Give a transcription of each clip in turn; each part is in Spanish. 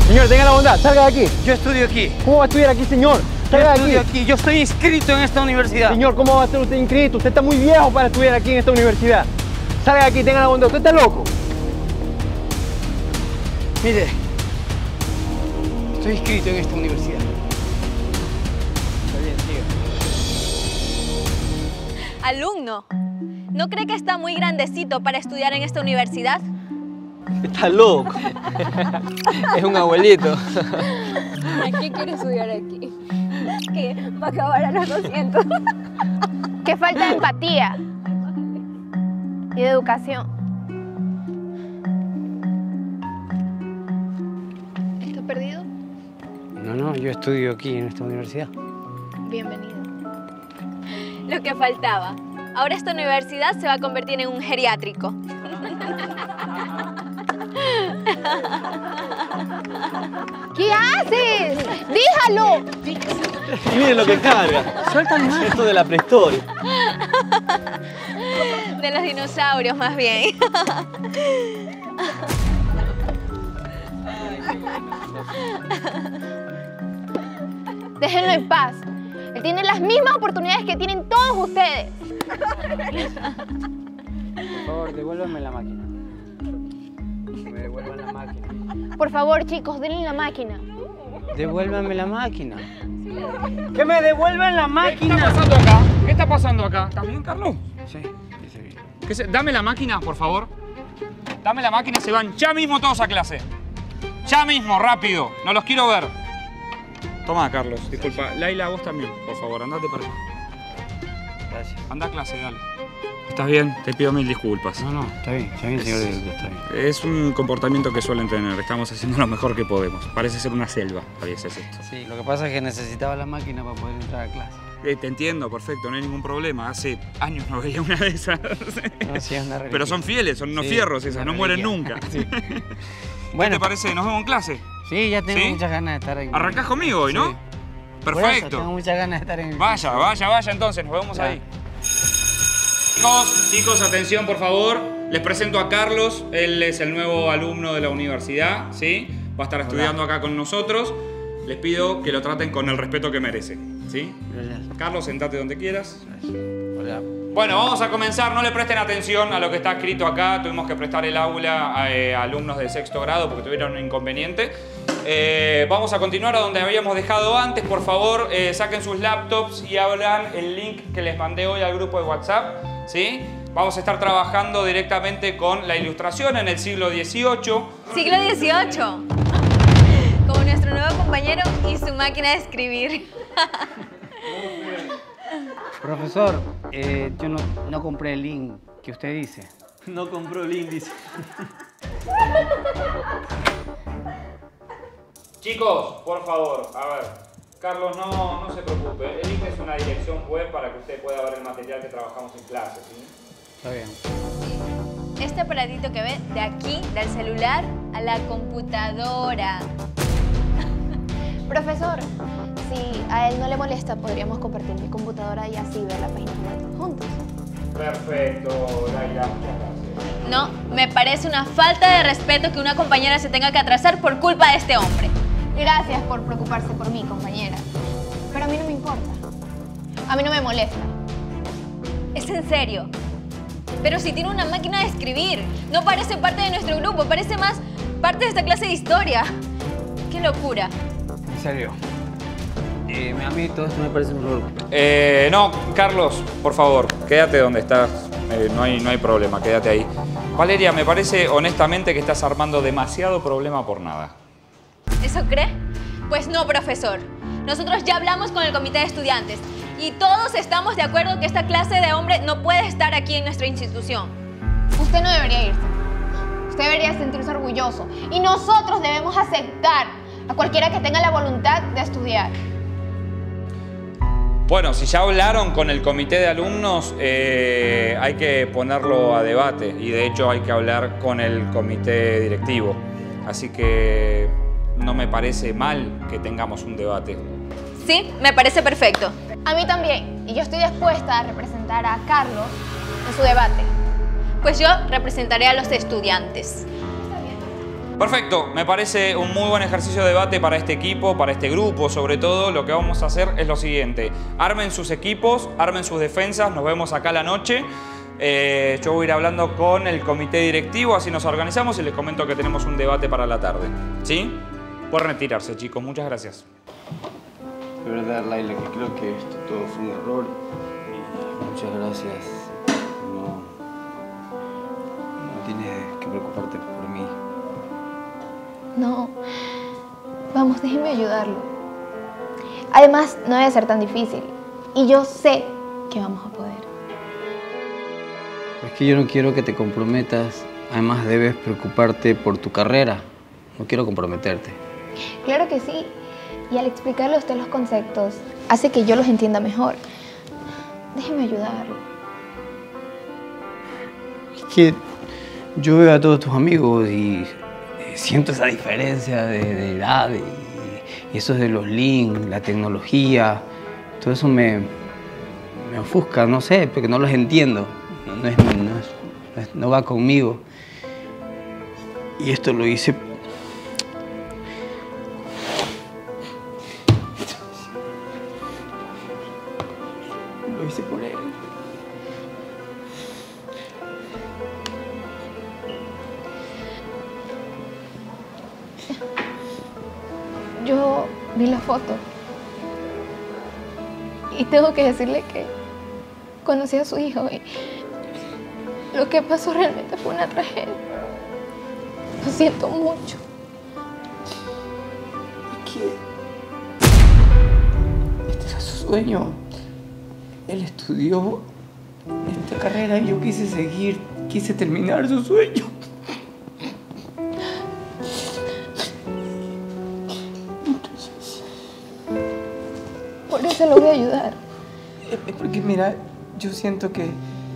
Señor, tenga la bondad, salga de aquí. Yo estudio aquí. ¿Cómo va a estudiar aquí, señor? Salga de Estudio aquí. Yo estoy inscrito en esta universidad. Señor, ¿cómo va a ser usted inscrito? Usted está muy viejo para estudiar aquí en esta universidad. Salga de aquí, tenga la bondad. ¿Usted está loco? Mire, estoy inscrito en esta universidad. Está bien, siga. Alumno, ¿no cree que está muy grandecito para estudiar en esta universidad? Está loco. Es un abuelito. ¿A qué quiere estudiar aquí? ¿Qué? Va a acabar a los 200. Que falta de empatía y de educación. ¿Está perdido? No, yo estudio aquí en esta universidad. Bienvenido. Lo que faltaba. Ahora esta universidad se va a convertir en un geriátrico. ¿Qué haces? ¡Déjalo! Miren lo que carga. Sueltan más. Esto de la prehistoria. De los dinosaurios, más bien. Déjenlo en paz. Él tiene las mismas oportunidades que tienen todos ustedes. Por favor, devuélvame la máquina. Me devuelvan la máquina. Por favor, chicos, denle la máquina. Devuélvame la máquina. ¡Que me devuelvan la máquina! ¿Qué está pasando acá? ¿Qué está pasando acá? ¿Estás bien, Carlos? Sí, sí, bien. Dame la máquina, por favor. Dame la máquina y se van ya mismo todos a clase. Ya mismo, rápido. No los quiero ver. Toma, Carlos. Disculpa. Laila, vos también, por favor. Andate para acá. Gracias. Anda a clase, dale. ¿Estás bien? Te pido mil disculpas. No, está bien, señor director, está bien. Es un comportamiento que suelen tener. Estamos haciendo lo mejor que podemos. Parece ser una selva a veces esto. Sí, lo que pasa es que necesitaba la máquina para poder entrar a clase. Te entiendo, perfecto, no hay ningún problema. Hace años no veía una de esas. No, sí, es una reliquia. Pero son fieles, son unos Sí, fierros esas, una no mueren reliquia. nunca. Sí. ¿Qué Bueno, te parece? ¿Nos vemos en clase? sí, ya tengo ¿Sí? muchas ganas de estar aquí. ¿Arrancás conmigo hoy, no? Sí. Por eso, Perfecto. tengo muchas ganas de estar en el Vaya, vaya entonces, nos vemos Ya. ahí. Chicos, atención por favor. Les presento a Carlos, él es el nuevo alumno de la universidad, ¿sí? Va a estar estudiando acá con nosotros. Les pido que lo traten con el respeto que merece, ¿sí? Gracias. Carlos, sentate donde quieras. Hola. Bueno, vamos a comenzar. No le presten atención a lo que está escrito acá. Tuvimos que prestar el aula a alumnos de sexto grado porque tuvieron un inconveniente. Vamos a continuar a donde habíamos dejado antes. Por favor, saquen sus laptops y abran el link que les mandé hoy al grupo de WhatsApp, ¿sí? Vamos a estar trabajando directamente con la ilustración en el siglo XVIII. Siglo XVIII. Como nuestro nuevo compañero y su máquina de escribir. Profesor, yo no compré el link que usted dice. No compró el índice. Chicos, por favor, a ver. Carlos, no se preocupe. El link es una dirección web para que usted pueda ver el material que trabajamos en clase, ¿sí? Está bien. Este aparatito que ve de aquí, del celular a la computadora. Profesor, si a él no le molesta, podríamos compartir mi computadora y así ver la página web juntos. Perfecto, Laila, muchas gracias. No, me parece una falta de respeto que una compañera se tenga que atrasar por culpa de este hombre. Gracias por preocuparse por mí, compañera. Pero a mí no me importa. A mí no me molesta. Es en serio. Pero si tiene una máquina de escribir, no parece parte de nuestro grupo, parece más parte de esta clase de historia. ¡Qué locura! En serio. A mí todo esto me parece un error. No, Carlos, por favor, quédate donde estás. No hay problema, quédate ahí. Valeria, me parece honestamente que estás armando demasiado problema por nada. ¿Eso cree? Pues no, profesor. Nosotros ya hablamos con el comité de estudiantes y todos estamos de acuerdo que esta clase de hombre no puede estar aquí en nuestra institución. Usted no debería irse. Usted debería sentirse orgulloso. Y nosotros debemos aceptar a cualquiera que tenga la voluntad de estudiar. Bueno, si ya hablaron con el comité de alumnos, hay que ponerlo a debate y de hecho hay que hablar con el comité directivo. Así que no me parece mal que tengamos un debate. Sí, me parece perfecto. A mí también. Y yo estoy dispuesta a representar a Carlos en su debate. Pues yo representaré a los estudiantes. Perfecto, me parece un muy buen ejercicio de debate para este equipo, para este grupo sobre todo. Lo que vamos a hacer es lo siguiente. Armen sus equipos, armen sus defensas, nos vemos acá a la noche. Yo voy a ir hablando con el comité directivo, así nos organizamos y les comento que tenemos un debate para la tarde. ¿Sí? Pueden retirarse, chicos. Muchas gracias. De verdad, Laila, que creo que esto todo fue un error. Y muchas gracias. No tienes que preocuparte por mí. No. Vamos, déjeme ayudarlo. Además, no debe ser tan difícil. Y yo sé que vamos a poder. Es que yo no quiero que te comprometas. Además, debes preocuparte por tu carrera. No quiero comprometerte. Claro que sí. Y al explicarle a usted los conceptos, hace que yo los entienda mejor. Déjeme ayudarlo. Es que yo veo a todos tus amigos y siento esa diferencia de edad y eso de los links, la tecnología. Todo eso me ofusca, no sé, porque no los entiendo. No va conmigo. Y esto lo hice... Lo hice por él. Yo vi la foto. Y tengo que decirle que conocí a su hijo y lo que pasó realmente fue una tragedia. Lo siento mucho. Es que este era su sueño. Él estudió esta carrera y yo quise seguir, quise terminar su sueño. Por eso lo voy a ayudar. Porque mira, yo siento que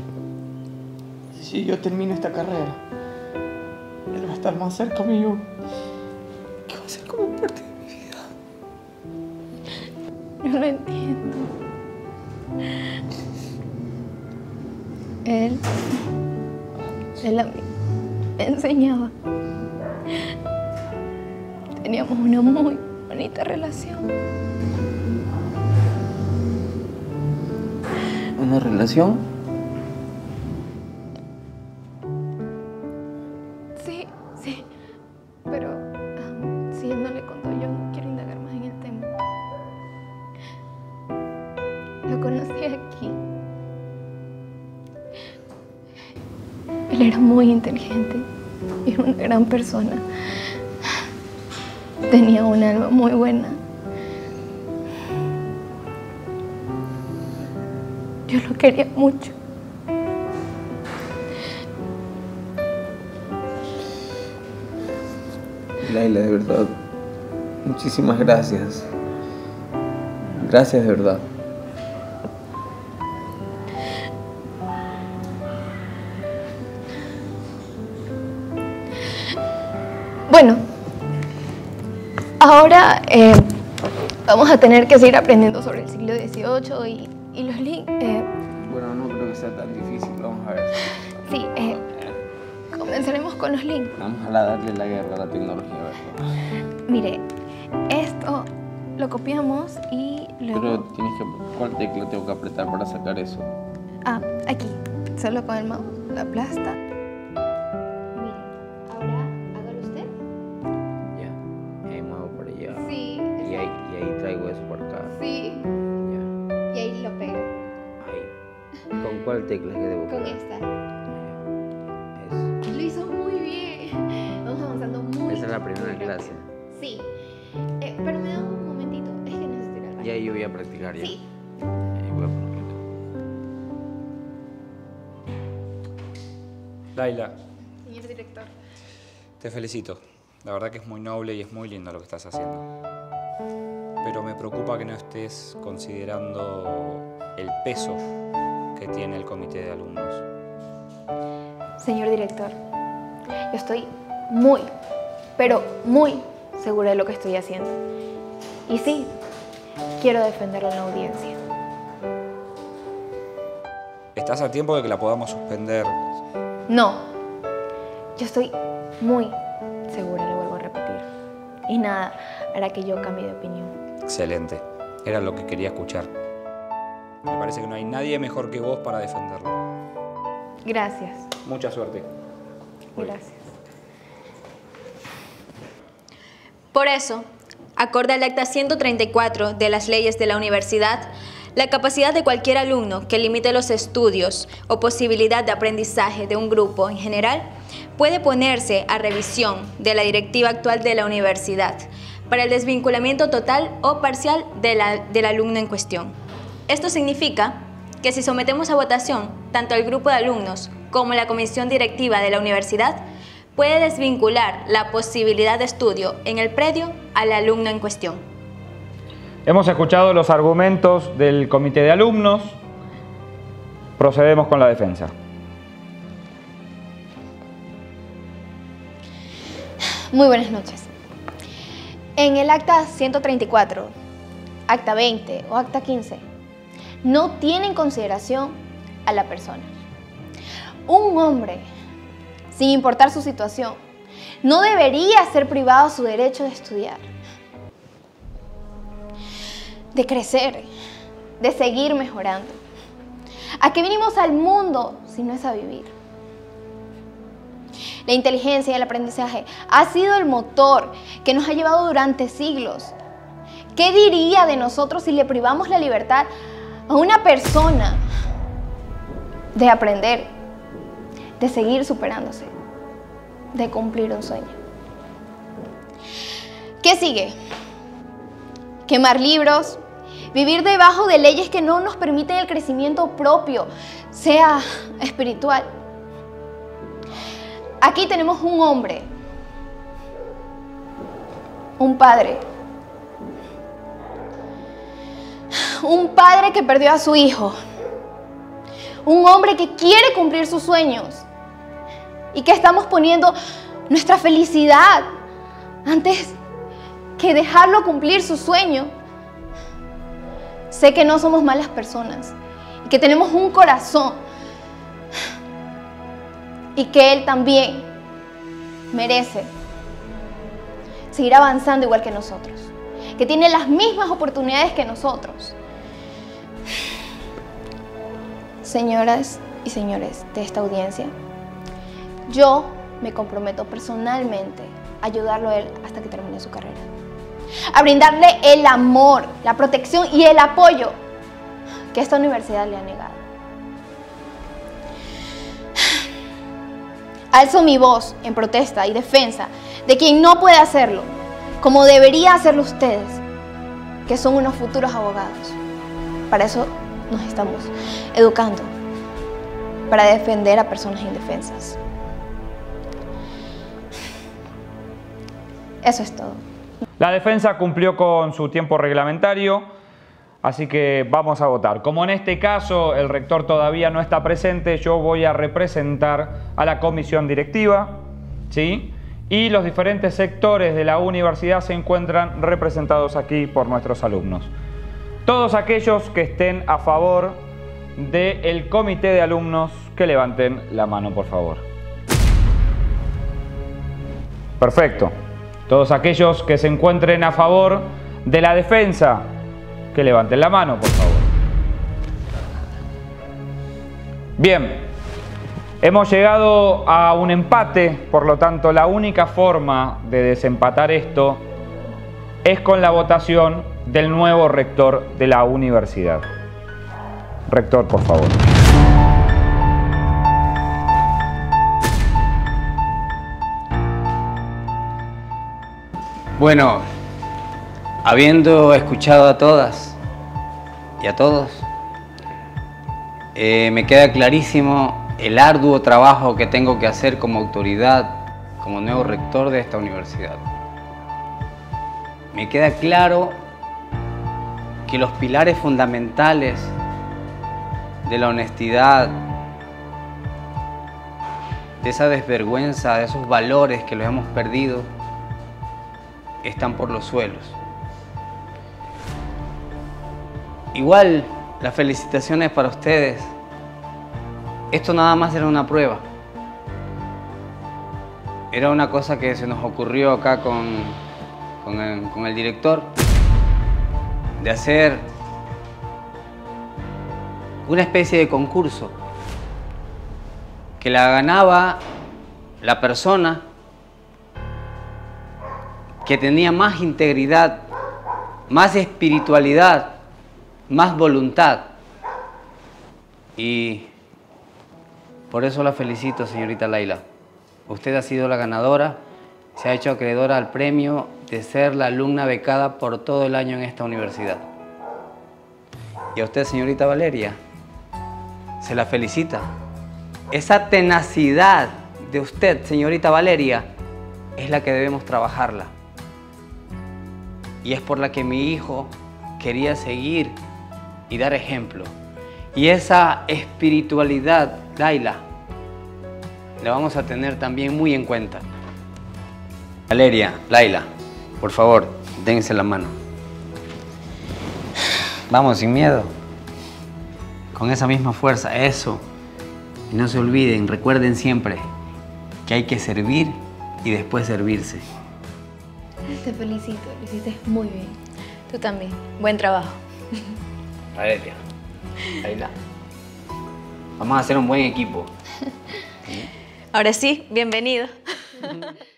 si yo termino esta carrera, él va a estar más cerca mío, que va a ser como parte de mi vida. Yo lo entiendo. Él a mí me enseñaba. Teníamos una muy bonita relación. ¿Una relación? Sí, pero si él no le contó, yo no quiero indagar más en el tema. Lo conocí aquí. Él era muy inteligente y era una gran persona. Tenía un alma muy buena. Yo lo quería mucho. Laila, de verdad, muchísimas gracias. Gracias de verdad. Bueno, ahora vamos a tener que seguir aprendiendo sobre el siglo XVIII y los links. Bueno, no creo que sea tan difícil, vamos a ver. Sí, comenzaremos con los links. Vamos a darle la guerra a la tecnología, ¿verdad? Mire, esto lo copiamos y luego... Pero tienes que... ¿Cuál tecla tengo que apretar para sacar eso? Ah, aquí. Solo con el mouse la aplasta. Mire, ahora hágalo usted. Ya. Ahí muevo por allá. Sí. Y ahí traigo eso por acá. Sí. Ya. Y ahí lo pega. Ahí. ¿Con cuál tecla es que debo Con pegar? esta. Eso. Lo hizo muy bien. Vamos avanzando muy Esa es la primera rápido. clase. Sí. Pero me da un momentito. Es que necesito ir al baño. Ya yo voy a practicar ya. Sí. Ahí voy a ponerlo. Laila, Señor director. te felicito. La verdad que es muy noble y es muy lindo lo que estás haciendo. Pero me preocupa que no estés considerando el peso que tiene el comité de alumnos. Señor director, yo estoy muy, pero muy segura de lo que estoy haciendo. Y sí, quiero defenderlo en la audiencia. Estás a tiempo de que la podamos suspender. No, yo estoy muy segura de lo y nada hará que yo cambie de opinión. Excelente. Era lo que quería escuchar. Me parece que no hay nadie mejor que vos para defenderlo. Gracias. Mucha suerte. Gracias. Por eso, acorde al acta 134 de las leyes de la universidad, la capacidad de cualquier alumno que limite los estudios o posibilidad de aprendizaje de un grupo en general puede ponerse a revisión de la directiva actual de la universidad para el desvinculamiento total o parcial del alumno en cuestión. Esto significa que si sometemos a votación tanto el grupo de alumnos como la comisión directiva de la universidad, puede desvincular la posibilidad de estudio en el predio al alumno en cuestión. Hemos escuchado los argumentos del comité de alumnos. Procedemos con la defensa. Muy buenas noches. En el acta 134, acta 20 o acta 15, no tiene en consideración a la persona. Un hombre, sin importar su situación, no debería ser privado de su derecho de estudiar, de crecer, de seguir mejorando. ¿A qué vinimos al mundo si no es a vivir? La inteligencia y el aprendizaje ha sido el motor que nos ha llevado durante siglos. ¿Qué diría de nosotros si le privamos la libertad a una persona de aprender, de seguir superándose, de cumplir un sueño? ¿Qué sigue? Quemar libros, vivir debajo de leyes que no nos permiten el crecimiento propio, sea espiritual. Aquí tenemos un hombre, un padre que perdió a su hijo, un hombre que quiere cumplir sus sueños y que estamos poniendo nuestra felicidad antes que dejarlo cumplir su sueño. Sé que no somos malas personas y que tenemos un corazón y que él también merece seguir avanzando igual que nosotros, que tiene las mismas oportunidades que nosotros. Señoras y señores de esta audiencia, yo me comprometo personalmente a ayudarlo a él hasta que termine su carrera, a brindarle el amor, la protección y el apoyo que esta universidad le ha negado. Alzo mi voz en protesta y defensa de quien no puede hacerlo, como debería hacerlo ustedes, que son unos futuros abogados. Para eso nos estamos educando, para defender a personas indefensas. Eso es todo. La defensa cumplió con su tiempo reglamentario, así que vamos a votar. Como en este caso el rector todavía no está presente, yo voy a representar a la comisión directiva, ¿sí? Y los diferentes sectores de la universidad se encuentran representados aquí por nuestros alumnos. Todos aquellos que estén a favor del comité de alumnos, que levanten la mano, por favor. Perfecto. Todos aquellos que se encuentren a favor de la defensa, que levanten la mano, por favor. Bien, hemos llegado a un empate, por lo tanto la única forma de desempatar esto es con la votación del nuevo rector de la universidad. Rector, por favor. Bueno, habiendo escuchado a todas y a todos, me queda clarísimo el arduo trabajo que tengo que hacer como autoridad, como nuevo rector de esta universidad. Me queda claro que los pilares fundamentales de la honestidad, de esa desvergüenza, de esos valores que los hemos perdido, están por los suelos. Igual, las felicitaciones para ustedes. Esto nada más era una prueba. Era una cosa que se nos ocurrió acá con con el director de hacer una especie de concurso que la ganaba la persona que tenía más integridad, más espiritualidad, más voluntad. Y por eso la felicito, señorita Laila. Usted ha sido la ganadora, se ha hecho acreedora al premio de ser la alumna becada por todo el año en esta universidad. Y a usted, señorita Valeria, se la felicita. Esa tenacidad de usted, señorita Valeria, es la que debemos trabajarla. Y es por la que mi hijo quería seguir y dar ejemplo. Y esa espiritualidad, Laila, la vamos a tener también muy en cuenta. Valeria, Laila, por favor, dense la mano. Vamos, sin miedo. Con esa misma fuerza, eso. Y no se olviden, recuerden siempre que hay que servir y después servirse. Te felicito, lo hiciste muy bien. Tú también. Buen trabajo. Valeria, Laila, vamos a hacer un buen equipo. Ahora sí, bienvenido.